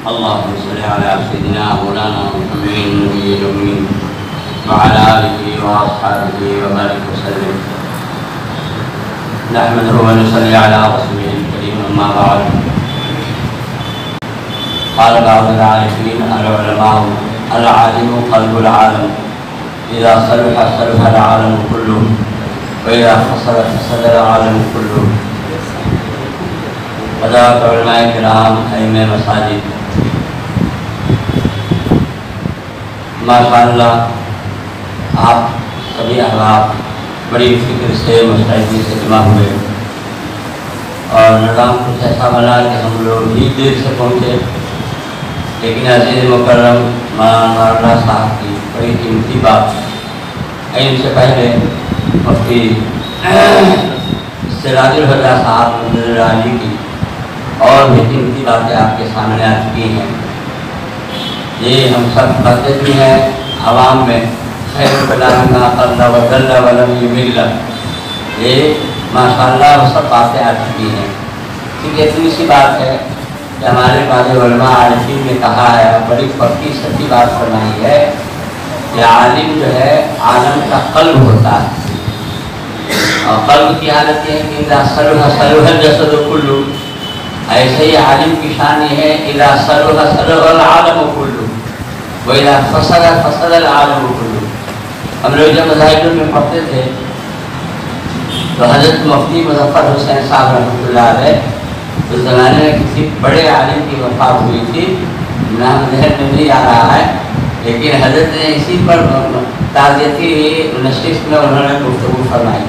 اللهم صل على سيدنا مولانا محمد النبي الأمي وعلى آله وأصحابه وبارك وسلم. نحمده ونصلي على رسوله الكريم. أما بعد، قال بعض العارفين: العلماء العالم قلب العالم، إذا صلح صلح العالم كله، وإذا فسد فسد العالم كله. حضرات علماء کرام، ائمہ مساجد، ماشاءاللہ آپ سبھی احباب بڑی فکر سے مستعدی سے جمع ہوئے اور نظام کچھ ایسا بنا کہ ہم لوگ ہی دیر سے پہنچے، لیکن عزیز مکرم مولانا اللہ صاحب کی بڑی قیمتی بات ان سے پہلے مفتی سراج الہدیٰ صاحب علی کی اور بھی قیمتی باتیں آپ کے سامنے آ چکی ہیں. یہ ہم سب پڑھتے بھی ہیں عوام میں، خیر کلام ما قل وجل ولم یمل، یہ ماشاءاللہ وہ سب باتیں آ چکی ہیں. کیونکہ اتنی سی بات ہے کہ ہمارے بعض علماء عارفین نے کہا ہے، بڑی پکی سچی بات فرمائی ہے کہ عالم جو ہے عالم کا قلب ہوتا ہے، اور قلب کی حالت یہ ہے کہ اذا صلح صلح الجسد کلہ. ایسے ہی عالم کی شان یہ ہے اذا صلح صلح العالم کلہ وَإِذَا فَسَدَ فَسَدَ الْعَالَمُ كُلُّهُ. ہم لوگ جب مذاہب میں پڑھتے تھے تو حضرت مفتی مظفر حسین صاحب رحمۃ اللہ علیہ اس زمانے میں کسی بڑے عالم کی وفات ہوئی تھی، نام ذہن میں نہیں آ رہا ہے، لیکن حضرت نے اسی پر تعزیتی نشست میں انہوں نے گفتگو فرمائی.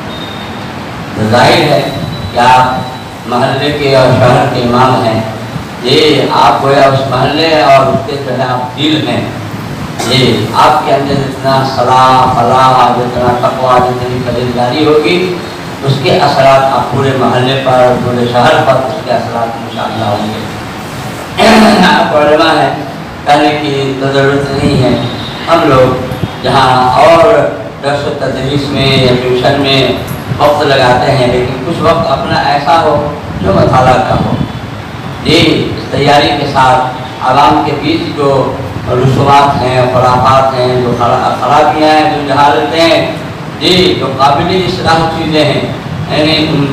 تو ظاہر ہے کہ آپ محلے کے اور شہر کے امام ہیں، یہ آپ گویا اس محلے اور اس کے جو ہے آپ دل ہیں. یہ آپ کے اندر جتنا صلاح فلاح، جتنا تقویٰ، جتنی پرہیزگاری ہوگی، اس کے اثرات آپ پورے محلے پر، پورے شہر پر اس کے اثرات انشاءاللہ ہوں گے. آپ علماء ہیں، کہنے کی تو ضرورت نہیں ہے. ہم لوگ جہاں اور درس و تدریس میں یا ٹیوشن میں وقت لگاتے ہیں، لیکن کچھ وقت اپنا ایسا ہو جو مطالعہ کا ہو. یہ اس تیاری کے ساتھ عوام کے بیچ جو رسومات ہیں، خرافات ہیں، جو خرابیاں ہیں، جو جہالتیں ہیں، جی جو قابل اصلاح چیزیں ہیں، یعنی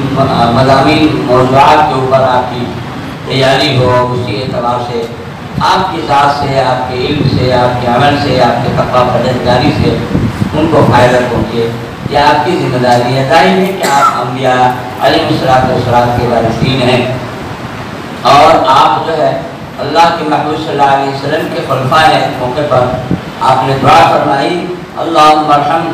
مضامین موضوعات کے اوپر آپ کی تیاری ہو، اسی اعتبار سے آپ کی ذات سے، آپ کے علم سے، آپ کے عمل سے، آپ کے تقویٰ پرہیزگاری سے ان کو فائدہ پہنچے. یہ آپ کی ذمہ داری ہے. ظاہر ہے کہ آپ انبیاء علیہ الصلوۃ کے وارثین ہیں، اور آپ جو ہے اللہ کے محبوب صلی اللہ علیہ وسلم کے خلفاء ہیں. اس موقع پر آپ نے دعا فرمائی، اللہم ارحم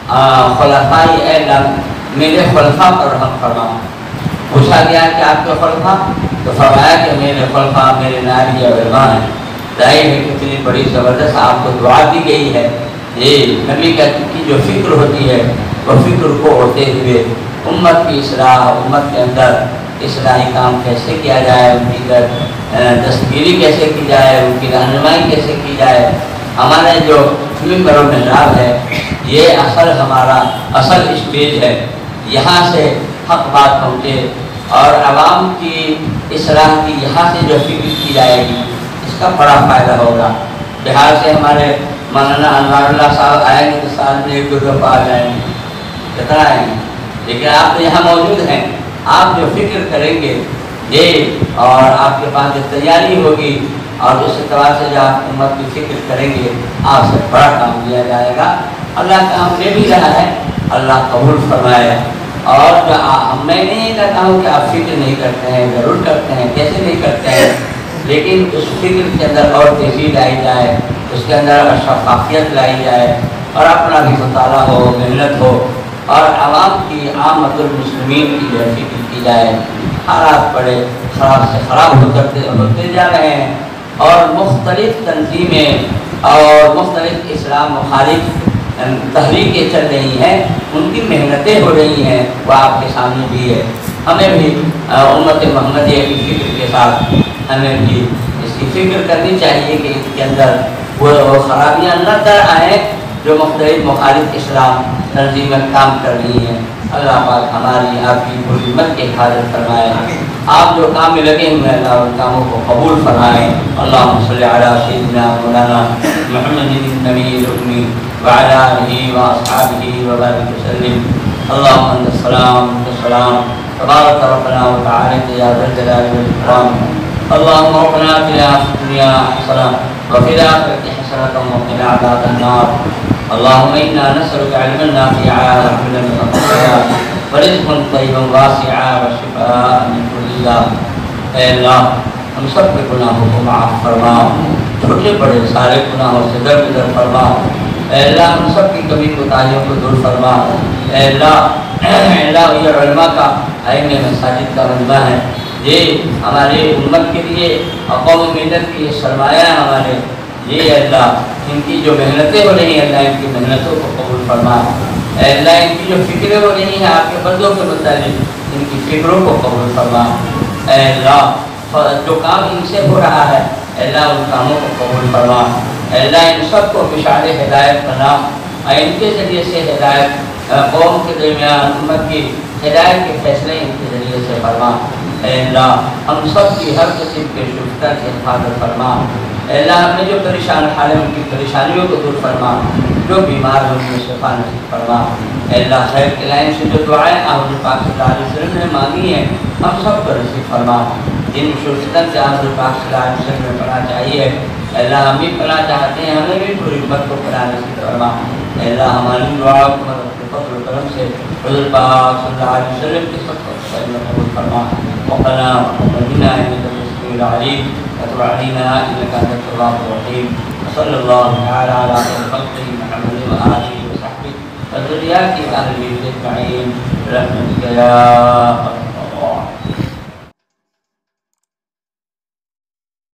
خلفائی، اے اللہ میرے خلفاء پر رحم فرما. پوچھا گیا کہ آپ کے خلفاء، تو فرمایا کہ میرے خلفاء میرے ناری علماء ہیں. ظاہر ہے کہ اتنی بڑی زبردست آپ کو دعا دی گئی ہے. یہ نبی کی جو فکر ہوتی ہے، وہ فکر کو ہوتے ہوئے امت کی اصلاح، امت کے اندر اصلاحی کام کیسے کیا جائے، ان کی دستگیری کیسے کی جائے، ان کی رہنمائی کیسے کی جائے. ہمارے جو ممبر و محراب ہے، یہ ہمارا اصل اسٹیج ہے. یہاں سے حق بات پہنچے اور عوام کی اصلاح کی یہاں سے جو فکر کی جائے گی، اس کا بڑا فائدہ ہوگا. بہار سے ہمارے مولانا انوار اللہ صاحب آئیں گے تو سال میں 1-2 دفعہ آ جائیں گے، کتنا آئیں گے، لیکن آپ تو یہاں موجود ہیں. آپ جو فکر کریں گے یہ، اور آپ کے پاس جو تیاری ہوگی، اور اس اعتبار سے جو آپ امت کی فکر کریں گے، آپ سے بڑا کام دیا جائے گا. اللہ کام لے بھی رہا ہے، اللہ قبول فرمائے. اور جو میں نہیں کہتا ہوں کہ آپ فکر نہیں کرتے ہیں، ضرور کرتے ہیں، کیسے نہیں کرتے ہیں، لیکن اس فکر کے اندر اور تیزی لائی جائے، اس کے اندر شفافیت لائی جائے، اور اپنا بھی مطالعہ ہو، محنت ہو، اور عوام کی عامت المسلمین کی جو فکر کی جائے. حالات بڑے خراب سے خراب ہوتے جا رہے ہیں، اور مختلف تنظیمیں اور مختلف اسلام مخالف تحریکیں چل رہی ہیں، ان کی محنتیں ہو رہی ہیں، وہ آپ کے سامنے بھی ہے. ہمیں بھی امت محمدیہ کی فکر کے ساتھ ہمیں بھی اس کی فکر کرنی چاہیے کہ اس کے اندر وہ خرابیاں نہ در آئیں جو مختلف مخالف اسلام تنظیمیں کام کر رہی ہیں. اللہ پاک ہماری آپ کی پوری امت کی حفاظت فرمائے. آپ جو کام میں لگے ہوئے اللہ ان کاموں کو قبول فرمائیں. اللہم صلی علی سیدنا مولانا محمد النبی الأمی وعلی آلہ واصحابہ وبارک وسلم. اللہم انت السلام انت السلام تبارک ربنا وتعالی یا ذا الجلال والاکرام. اللہم ربنا آتنا فی الدنیا حسنہ وفی الآخرۃ حسنۃ وقنا عذاب النار. اللہم انا نسألک علما نافعا وعملا متقبلا ورزقا طیبا واسعا وشفاء من کل داء. اے اللہ ہم سب کے گناہوں کو معاف فرما، چھوٹے بڑے سارے گناہوں سے درگزر فرما. اے اللہ ہم سب کی کمی کوتاہیوں کو دور فرما. اے اللہ یہ علماء کا ائمہ مساجد کا علماء ہے، یہ ہمارے امت کے لیے قوم ملت کی سرمایہ ہے ہمارے. یہ اللہ ان کی جو محنتیں ہو رہی ہیں اللہ ان کی محنتوں کو قبول فرما. اے اللہ ان کی جو فکریں ہو رہی ہیں آپ کے بندوں کے متعلق ان کی فکروں کو قبول فرما. اے اللہ جو کام ان سے ہو رہا ہے اے اللہ ان کاموں کو قبول فرما. اے اللہ ان سب کو مشعل ہدایت بنا، ان کے ذریعے سے ہدایت قوم کے درمیان امت کی ہدایت کے فیصلے ان کے ذریعے سے فرما. اے اللہ ہم سب کی ہر قسم کے شفتہ کی حفاظت فرما. اے اللہ ہم نے جو پریشان حال ان کی پریشانیوں کو دور فرما، جو بیمار ہیں ان میں شفا نصیب فرما. اے اللہ خیر کے لائن سے جو دعائیں حضور پاک صلی اللہ علیہ وسلم نے مانگی ہیں ہم سب کو نصیب فرما. جن شفتن سے حضور پاک صلی اللہ علیہ وسلم میں پڑھنا چاہیے اے اللہ ہم بھی پڑھنا چاہتے ہیں، ہمیں بھی پوری امت کو پڑھنا نصیب فرما. اے اللہ ہماری دعا کو مدد فضل و کرم سے حضور پاک صلی اللہ علیہ وسلم کے سب کو قبول فرما. وقنا وقنا انك السميع العليم وتب علينا انك انت التواب الرحيم. صلى الله تعالى على خلقه محمد واله وصحبه وذرياته اهل البيت اجمعين برحمتك يا